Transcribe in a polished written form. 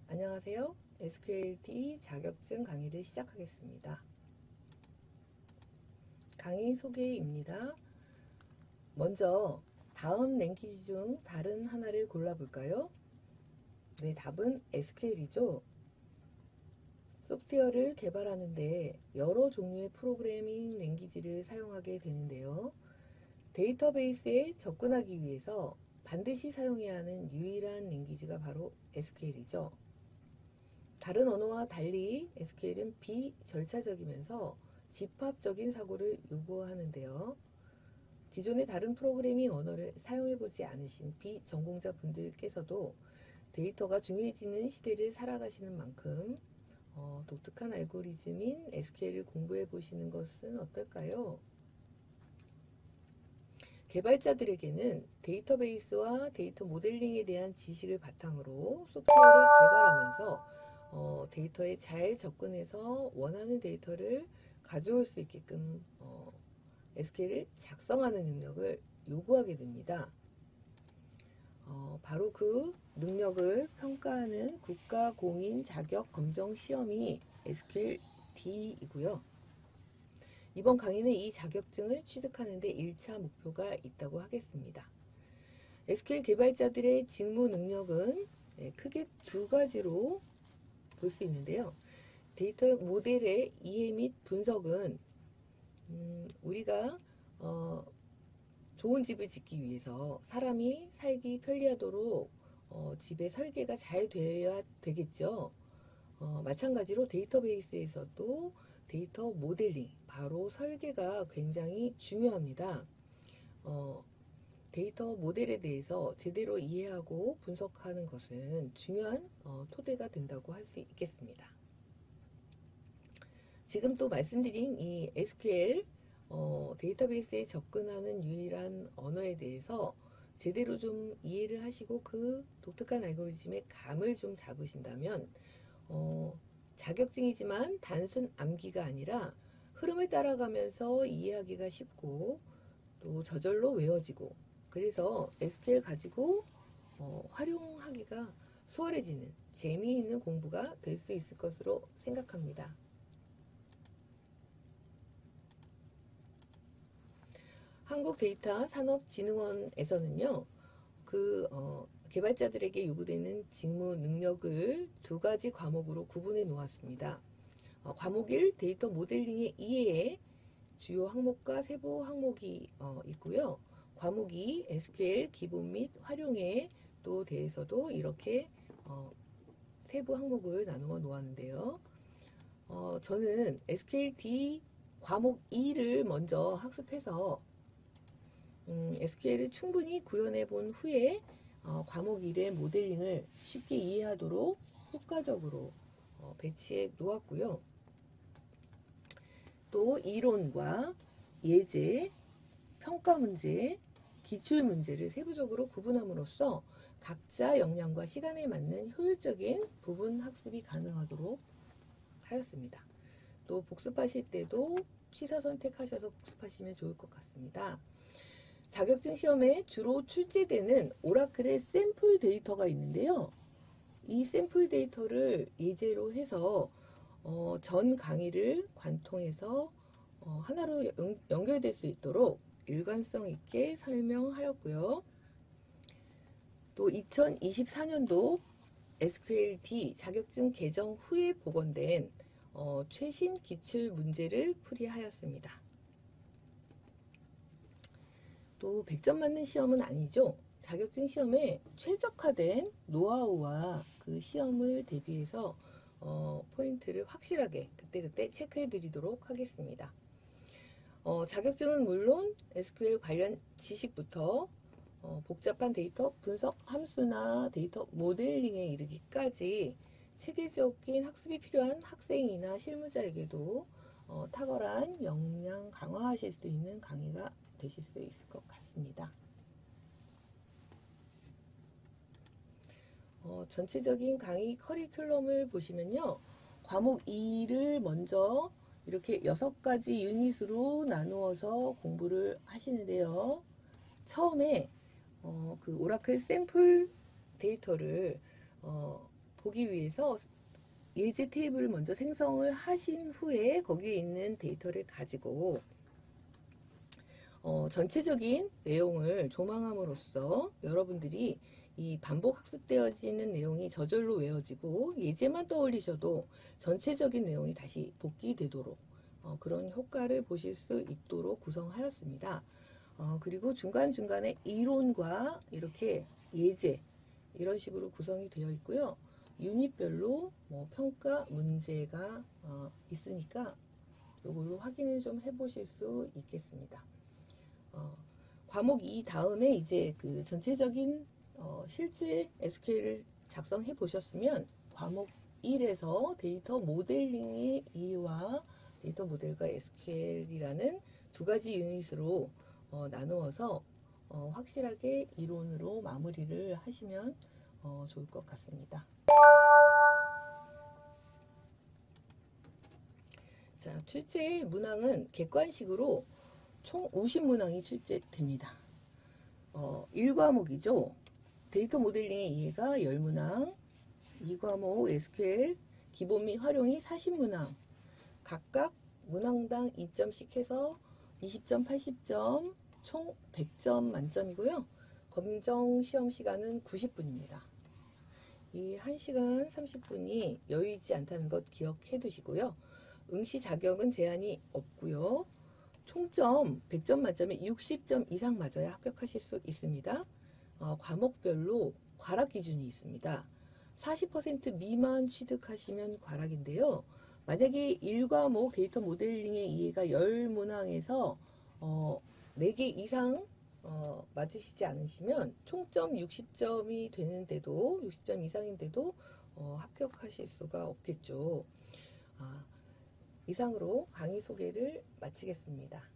안녕하세요. SQLT 자격증 강의를 시작하겠습니다. 강의 소개입니다. 먼저 다음 랭귀지 중 다른 하나를 골라볼까요? 네, 답은 SQL이죠. 소프트웨어를 개발하는데 여러 종류의 프로그래밍 랭귀지를 사용하게 되는데요. 데이터베이스에 접근하기 위해서 반드시 사용해야 하는 유일한 랭귀지가 바로 SQL이죠. 다른 언어와 달리 SQL은 비절차적이면서 집합적인 사고를 요구하는데요. 기존의 다른 프로그래밍 언어를 사용해보지 않으신 비전공자 분들께서도 데이터가 중요해지는 시대를 살아가시는 만큼 독특한 알고리즘인 SQL을 공부해 보시는 것은 어떨까요? 개발자들에게는 데이터베이스와 데이터 모델링에 대한 지식을 바탕으로 소프트웨어를 개발하면서 데이터에 잘 접근해서 원하는 데이터를 가져올 수 있게끔 SQL을 작성하는 능력을 요구하게 됩니다. 바로 그 능력을 평가하는 국가공인 자격 검정 시험이 SQL-D이고요. 이번 강의는 이 자격증을 취득하는 데 1차 목표가 있다고 하겠습니다. SQL 개발자들의 직무 능력은 크게 두 가지로 볼 수 있는데요. 데이터 모델의 이해 및 분석은 우리가 좋은 집을 짓기 위해서 사람이 살기 편리하도록 집의 설계가 잘 되어야 되겠죠. 마찬가지로 데이터베이스에서도 데이터 모델링, 바로 설계가 굉장히 중요합니다. 데이터 모델에 대해서 제대로 이해하고 분석하는 것은 중요한 토대가 된다고 할 수 있겠습니다. 지금 또 말씀드린 이 SQL 데이터베이스에 접근하는 유일한 언어에 대해서 제대로 좀 이해를 하시고 그 독특한 알고리즘의 감을 좀 잡으신다면 자격증이지만 단순 암기가 아니라 흐름을 따라가면서 이해하기가 쉽고 또 저절로 외워지고, 그래서 SQL 가지고 활용하기가 수월해지는 재미있는 공부가 될 수 있을 것으로 생각합니다. 한국데이터산업진흥원에서는요, 개발자들에게 요구되는 직무 능력을 두 가지 과목으로 구분해 놓았습니다. 과목 1, 데이터 모델링의 이해에 주요 항목과 세부 항목이 있고요. 과목 2, SQL 기본 및 활용에 또 대해서도 이렇게 세부 항목을 나누어 놓았는데요. 저는 SQL-D 과목 2를 먼저 학습해서 SQL을 충분히 구현해 본 후에 과목 1의 모델링을 쉽게 이해하도록 효과적으로 배치해 놓았고요. 또 이론과 예제, 평가 문제, 기출 문제를 세부적으로 구분함으로써 각자 역량과 시간에 맞는 효율적인 부분 학습이 가능하도록 하였습니다. 또 복습하실 때도 취사 선택하셔서 복습하시면 좋을 것 같습니다. 자격증 시험에 주로 출제되는 오라클의 샘플 데이터가 있는데요. 이 샘플 데이터를 예제로 해서 전 강의를 관통해서 하나로 연결될 수 있도록 일관성 있게 설명하였고요. 또 2024년도 SQL-D 자격증 개정 후에 복원된 최신 기출 문제를 풀이하였습니다. 또 100점 맞는 시험은 아니죠. 자격증 시험에 최적화된 노하우와 그 시험을 대비해서 포인트를 확실하게 그때그때 체크해 드리도록 하겠습니다. 자격증은 물론 SQL 관련 지식부터 복잡한 데이터 분석 함수나 데이터 모델링에 이르기까지 체계적인 학습이 필요한 학생이나 실무자에게도 탁월한 역량 강화하실 수 있는 강의가 되실 수 있을 것 같습니다. 전체적인 강의 커리큘럼을 보시면요. 과목 2를 먼저 이렇게 6가지 유닛으로 나누어서 공부를 하시는데요. 처음에 그 오라클 샘플 데이터를 보기 위해서 예제 테이블을 먼저 생성을 하신 후에 거기에 있는 데이터를 가지고 전체적인 내용을 조망함으로써 여러분들이 이 반복 학습되어지는 내용이 저절로 외워지고 예제만 떠올리셔도 전체적인 내용이 다시 복기되도록 그런 효과를 보실 수 있도록 구성하였습니다. 그리고 중간중간에 이론과 이렇게 예제 이런 식으로 구성이 되어 있고요. 유닛별로 뭐 평가 문제가 있으니까 이걸로 확인을 좀 해보실 수 있겠습니다. 과목 2 다음에 이제 그 전체적인 실제 SQL을 작성해 보셨으면 과목 1에서 데이터 모델링의 이해와 데이터 모델과 SQL이라는 두 가지 유닛으로 나누어서 확실하게 이론으로 마무리를 하시면 좋을 것 같습니다. 자, 출제 문항은 객관식으로 총 50문항이 출제됩니다. 1과목이죠. 데이터 모델링의 이해가 10문항, 2과목 SQL 기본 및 활용이 40문항, 각각 문항당 2점씩 해서 20점, 80점, 총 100점 만점이고요. 검정 시험 시간은 90분입니다. 이 1시간 30분이 여유 있지 않다는 것 기억해 두시고요. 응시 자격은 제한이 없고요. 총점 100점 만점에 60점 이상 맞아야 합격하실 수 있습니다. 과목별로 과락 기준이 있습니다. 40% 미만 취득하시면 과락인데요. 만약에 1과목 데이터 모델링의 이해가 10문항에서 4개 이상 맞으시지 않으시면 총점 60점이 되는데도 60점 이상인데도 합격하실 수가 없겠죠. 이상으로 강의 소개를 마치겠습니다.